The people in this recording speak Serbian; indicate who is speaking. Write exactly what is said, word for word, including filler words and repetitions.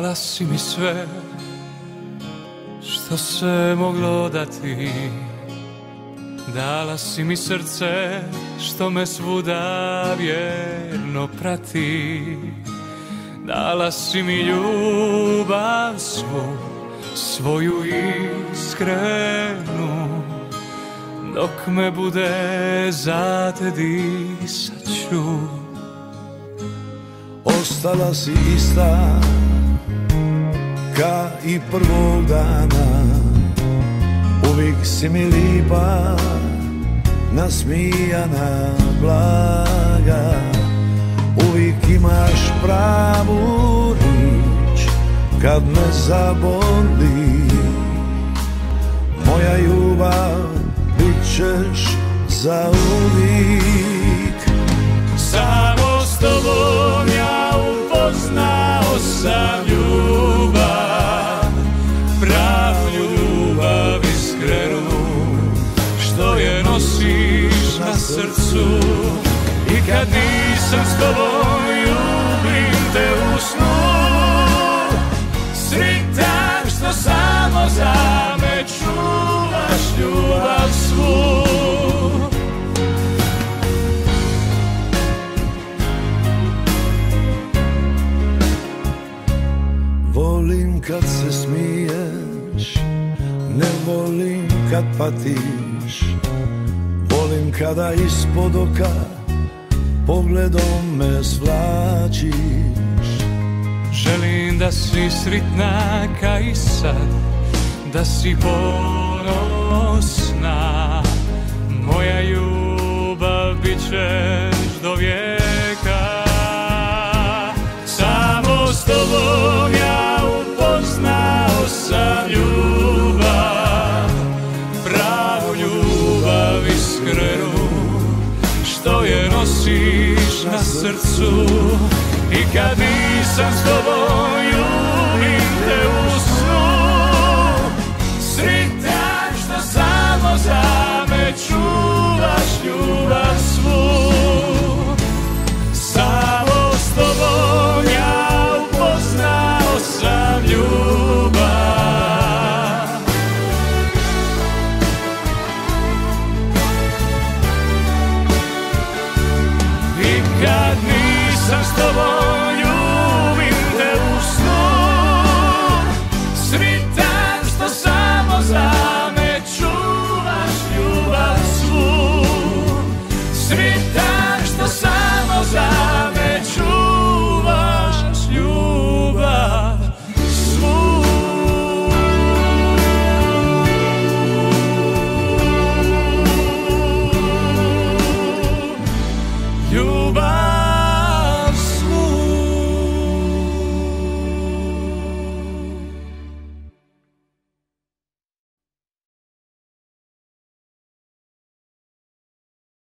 Speaker 1: Dala si mi sve što se moglo dati, dala si mi srce što me svuda vjerno prati, dala si mi ljubav svu, svoju iskrenu, dok me bude za te disat ću.
Speaker 2: Ostala si ista ka i prvog dana, uvijek si mi lipa, nasmijana, blaga, uvijek imaš pravu riječ kad me zaboli. Moja ljubav bit ćeš za uvijek.
Speaker 1: Samo s tobom ja upoznao sam ljubav, pravu ljubav iskrenu, što je nosiš na srcu. I kad nisam s tobom ljubim te u snu, sritan što samo za me čuvaš ljubav svu.
Speaker 2: Volim kad se smiješ, ne volim kad patiš, volim kada ispod oka pogledom me svlačiš.
Speaker 1: Želim da si sritna ka i sad, da si ponosna, moja ljubav bit ćeš do vijeka. Samo s tobom ja